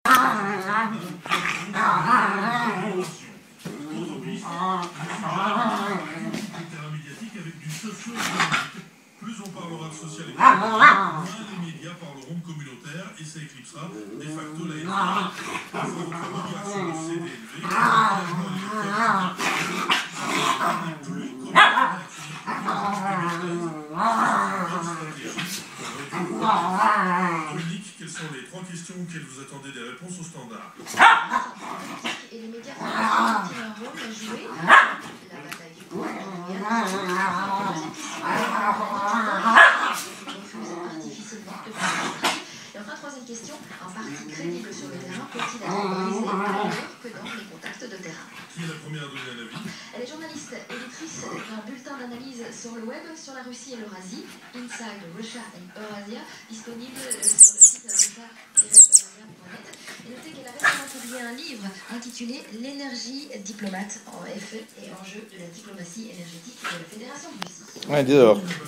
médiatique avec du socio-économique. Plus on parlera de social et moins les médias parleront de communautaire et ça éclipsera de facto la NDA. Une fois votre regard sur le CDLV, plus communautaire Dominique, quelles sont les 3 questions auxquelles vous attendez des réponses au standard? Et les médias ont un rôle à jouer. La bataille du pouvoir, et enfin, troisième question, un parti crédible sur le terrain peut-il être brisé ailleurs que dans les contacts de terrain? Qui est la première à donner un avis? Elle est journaliste, éditrice d'un bulletin d'analyse sur le web sur la Russie et l'Eurasie, Inside Russia and Eurasia, disponible sur le site russia-eurasia.net. Et notez qu'elle a récemment publié un livre intitulé L'énergie diplomate en effet et enjeux de la diplomatie énergétique de la Fédération de Russie. Ouais, dis alors.